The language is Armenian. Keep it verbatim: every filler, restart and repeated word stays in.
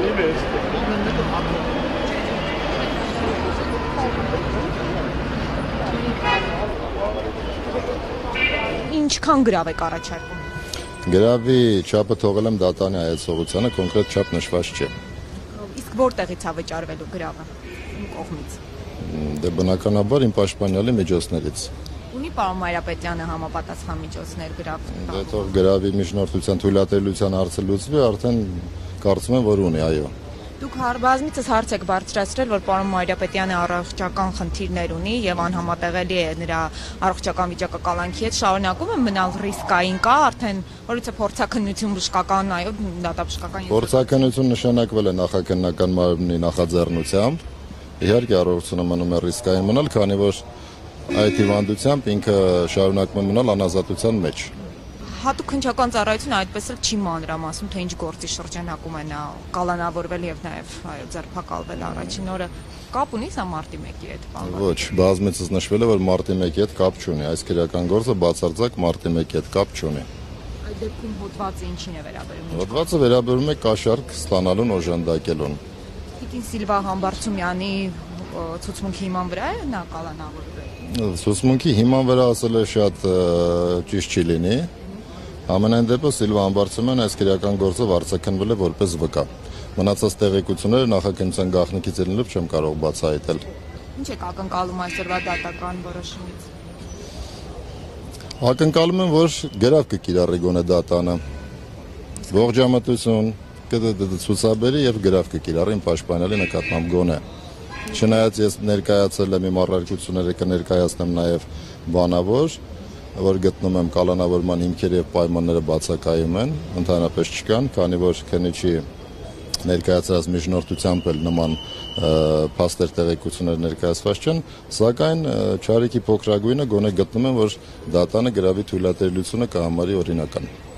Ինչքան գրավ եք առաջարկում։ Գրավի չափը թողել եմ դատանի հայեցողությանը, կոնկրետ չափ նշված չէ։ Իսկ որտեղից է վճարվելու գրավը։ Ում կողմից։ Դե բնականաբար իմ պաշտպանյալի միջոցներից։ Ունի պարոն Մայրապետյանը համապատասխան միջոցներ գրավ։ Դե թող գրավի միջնորդության թույլատրելիության հարցը լուծվի, արդեն կարծում եմ, որ ունի, այո։ Դուք բազմիցս հարց եք բարձրացրել, որ պարոն Մայրապետյանը առողջական խնդիրներ ունի եւ անհամատեղելի է նրա առողջական վիճակը կալանքի հետ, շարունակում է մնալ ռիսկային, կա արդեն որից է փորձաքննություն բժշկական, այո, դատաբժշկական։ Փորձաքննություն նշանակվել է նախաքննական մարմնի նախաձեռնությամբ։ Իհարկե առողջությունը մնում է ռիսկային մնալ, քանի որ այդ հիվանդությամբ ինքը շարունակում է մնալ անազատության մեջ։ Հատուկ քննչական ծառայությունը այդպես էլ չի մանրամասում, թե ինչ գործի շրջանակում է նա կալանավորվել եւ նաեւ այո ձերբակալվել առաջին օրը։ Կապ ունի սա մարտի մեկի հետ, պարոն։ Ոչ, բազմիցս նշվել է, որ մարտի մեկի հետ կապ չունի, այս քրեական գործը բացարձակ մարտի մեկի հետ կապ չունի։ Այդ դեպքում հոդվածը ինչին է վերաբերում։ Հոդվածը վերաբերում է կաշառք ստանալուն օժանդակելուն։ Տիկին Սիլվա Համբարձումյանի ցուցմունքի հիման վրա է նա կալանավորվել։ Ցուցմունքի հիման վրա ասել է շատ ճիշտ չի լինի։ Ամենայն դեպս Սիլվա Համբարձումյանը այս քրեական գործով արձագանվել է որպես վկա։ Մնացած տեղեկությունները նախաքննության գաղտնիքից ելնելով չեմ կարող բացահայտել։ Ինչ եք ակնկալում այսօրվա դատական որոշումից։ Ակնկալում եմ, որ գրավ կկիրառի գոնե դատանը։ Ողջամտություն կցուցաբերի եւ գրավ կկիրառի իմ պաշտպանյալի նկատմամբ գոնե։ Չնայած ես ներկայացել եմ իմ առարկությունները, կներկայացնեմ նաեւ բանավոր, որ գտնում եմ կալանավորման հիմքերը եւ պայմանները բացակայում են, ընդհանրապես չկան, քանի որ քննիչի ներկայացրած միջնորդությամբ էլ նման փաստեր տեղեկություններ ներկայացված չեն, սակայն չարիքի փոքրագույնը գոնե գտնում եմ, որ դատանը գրավի թույլատրելիությունը կհամարի օրինական։